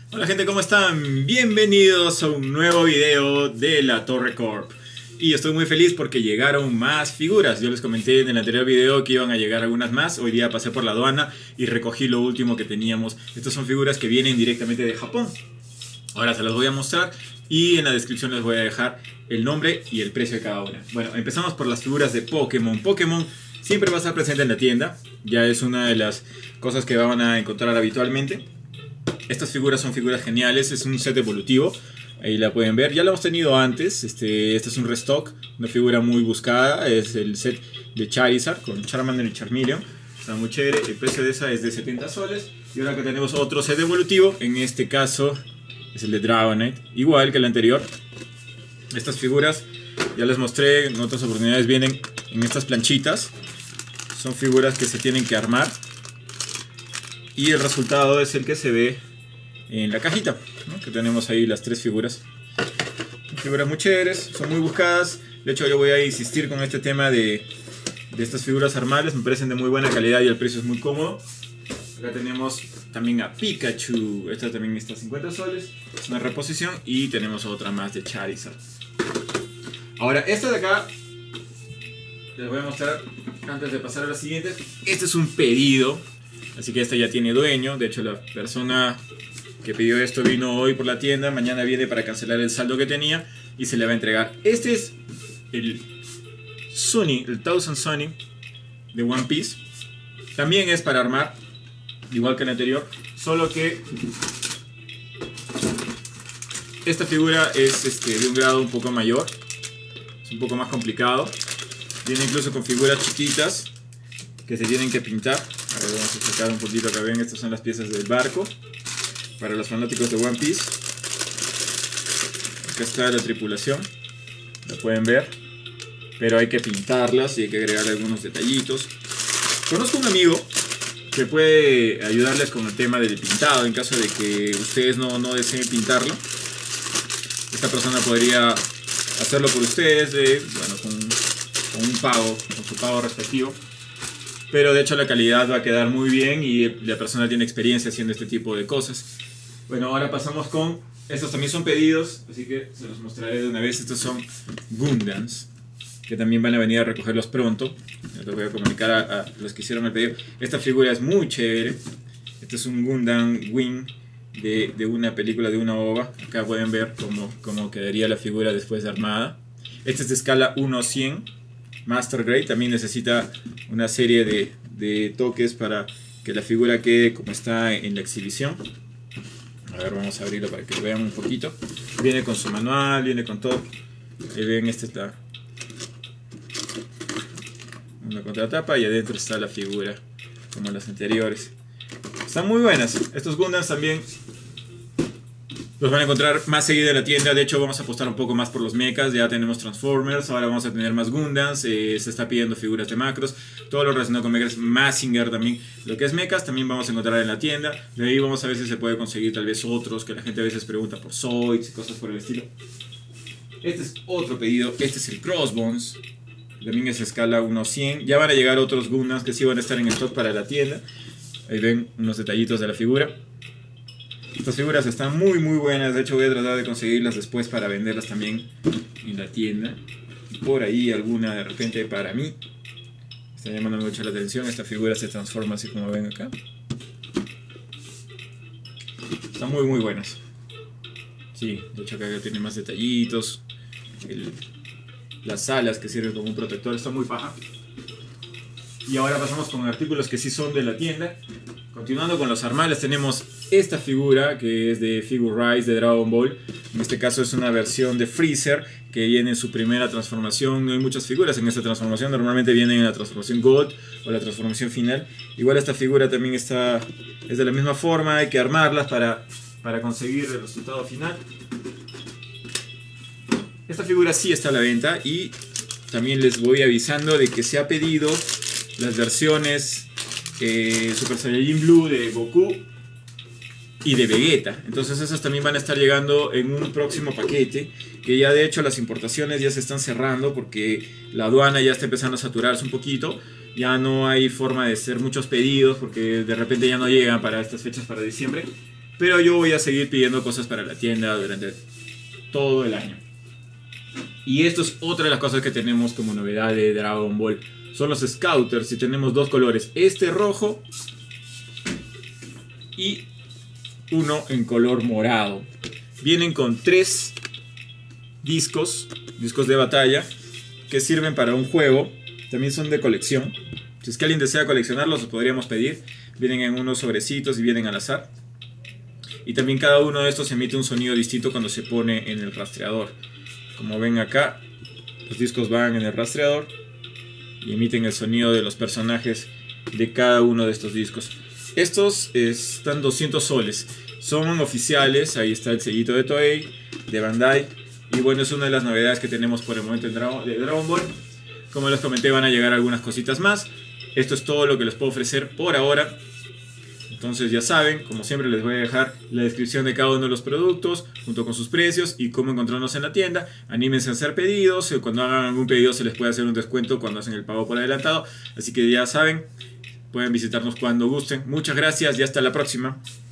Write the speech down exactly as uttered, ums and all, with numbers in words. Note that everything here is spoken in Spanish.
Hola gente, ¿cómo están? Bienvenidos a un nuevo video de La Torre Corp. Y estoy muy feliz porque llegaron más figuras. Yo les comenté en el anterior video que iban a llegar algunas más. Hoy día pasé por la aduana y recogí lo último que teníamos. Estas son figuras que vienen directamente de Japón. Ahora se las voy a mostrar y en la descripción les voy a dejar el nombre y el precio de cada una. Bueno, empezamos por las figuras de Pokémon. Pokémon siempre va a estar presente en la tienda. Ya es una de las cosas que van a encontrar habitualmente. Estas figuras son figuras geniales, es un set evolutivo, ahí la pueden ver, ya lo hemos tenido antes, este, este es un restock, una figura muy buscada, es el set de Charizard con Charmander y Charmeleon, está muy chévere, el precio de esa es de setenta soles, y ahora que tenemos otro set evolutivo, en este caso es el de Dragonite, igual que el anterior. Estas figuras, ya les mostré, en otras oportunidades vienen en estas planchitas, son figuras que se tienen que armar, y el resultado es el que se ve en la cajita, ¿no? Que tenemos ahí las tres figuras. Figuras muy chéveres, son muy buscadas. De hecho yo voy a insistir con este tema de, de estas figuras armables. Me parecen de muy buena calidad y el precio es muy cómodo. Acá tenemos también a Pikachu. Esta también está a cincuenta soles. Es una reposición. Y tenemos otra más de Charizard. Ahora esta de acá les voy a mostrar antes de pasar a la siguiente. Este es un pedido, así que esta ya tiene dueño. De hecho la persona que pidió esto vino hoy por la tienda, mañana viene para cancelar el saldo que tenía y se le va a entregar. Este es el Sunny, el Thousand Sunny de One Piece. También es para armar, igual que el anterior, solo que esta figura es este, de un grado un poco mayor, es un poco más complicado. Viene incluso con figuras chiquitas que se tienen que pintar. Ahora vamos a sacar un poquito acá, ven, estas son las piezas del barco para los fanáticos de One Piece. Acá está la tripulación, la pueden ver, pero hay que pintarlas y hay que agregar algunos detallitos. Conozco un amigo que puede ayudarles con el tema del pintado en caso de que ustedes no, no deseen pintarlo. Esta persona podría hacerlo por ustedes, eh, bueno, con, con un pago, con su pago respectivo. Pero de hecho la calidad va a quedar muy bien y la persona tiene experiencia haciendo este tipo de cosas. Bueno, ahora pasamos con... Estos también son pedidos, así que se los mostraré de una vez. Estos son Gundams, que también van a venir a recogerlos pronto. Les voy a comunicar a, a los que hicieron el pedido. Esta figura es muy chévere. Este es un Gundam Wing de, de una película, de una ova. Acá pueden ver cómo, cómo quedaría la figura después de armada. Este es de escala uno a cien. Master Grade, también necesita una serie de, de toques para que la figura quede como está en la exhibición. A ver, vamos a abrirlo para que lo vean un poquito. Viene con su manual, viene con todo. Ahí ven, esta está una contratapa y adentro está la figura como las anteriores. Están muy buenas. Estos Gundams también los van a encontrar más seguido en la tienda. De hecho vamos a apostar un poco más por los mechas. Ya tenemos Transformers, ahora vamos a tener más Gundams, eh, se está pidiendo figuras de Macross, todo lo relacionado con mechas. Mazinger también, lo que es mechas también vamos a encontrar en la tienda. De ahí vamos a ver si se puede conseguir tal vez otros, que la gente a veces pregunta por Zoids y cosas por el estilo. Este es otro pedido, este es el Crossbones, también es escala uno a cien. Ya van a llegar otros Gundams que sí van a estar en stock para la tienda. Ahí ven unos detallitos de la figura. Estas figuras están muy muy buenas, de hecho voy a tratar de conseguirlas después para venderlas también en la tienda. Y por ahí alguna de repente para mí. Está llamando mucho la atención, esta figura se transforma así como ven acá. Están muy muy buenas. Sí, de hecho acá tiene más detallitos. El, las alas que sirven como un protector, está muy paja. Y ahora pasamos con artículos que sí son de la tienda. Continuando con los armales, tenemos esta figura que es de Figure Rise de Dragon Ball. En este caso es una versión de Freezer que viene en su primera transformación. No hay muchas figuras en esta transformación, normalmente vienen en la transformación Gold o la transformación final. Igual esta figura también está, es de la misma forma, hay que armarlas para, para conseguir el resultado final. Esta figura sí está a la venta y también les voy avisando de que se ha pedido las versiones Eh, Super Saiyajin Blue de Goku y de Vegeta. Entonces esas también van a estar llegando en un próximo paquete, que ya de hecho las importaciones ya se están cerrando porque la aduana ya está empezando a saturarse un poquito. Ya no hay forma de hacer muchos pedidos porque de repente ya no llegan para estas fechas, para diciembre. pero yo voy a seguir pidiendo cosas para la tienda durante todo el año. Y esto es otra de las cosas que tenemos como novedad de Dragon Ball. Son los Scouters y tenemos dos colores. Este rojo y uno en color morado. Vienen con tres discos, discos de batalla, que sirven para un juego. También son de colección. Si es que alguien desea coleccionarlos, los podríamos pedir. Vienen en unos sobrecitos y vienen al azar. Y también cada uno de estos emite un sonido distinto cuando se pone en el rastreador. Como ven acá, los discos van en el rastreador y emiten el sonido de los personajes de cada uno de estos discos. Estos están doscientos soles. Son oficiales, ahí está el sellito de Toei, de Bandai. Y bueno, es una de las novedades que tenemos por el momento en Dragon, de Dragon Ball. Como les comenté, van a llegar algunas cositas más. Esto es todo lo que les puedo ofrecer por ahora. Entonces ya saben, como siempre les voy a dejar la descripción de cada uno de los productos junto con sus precios y cómo encontrarnos en la tienda. Anímense a hacer pedidos, cuando hagan algún pedido se les puede hacer un descuento cuando hacen el pago por adelantado. Así que ya saben, pueden visitarnos cuando gusten. Muchas gracias y hasta la próxima.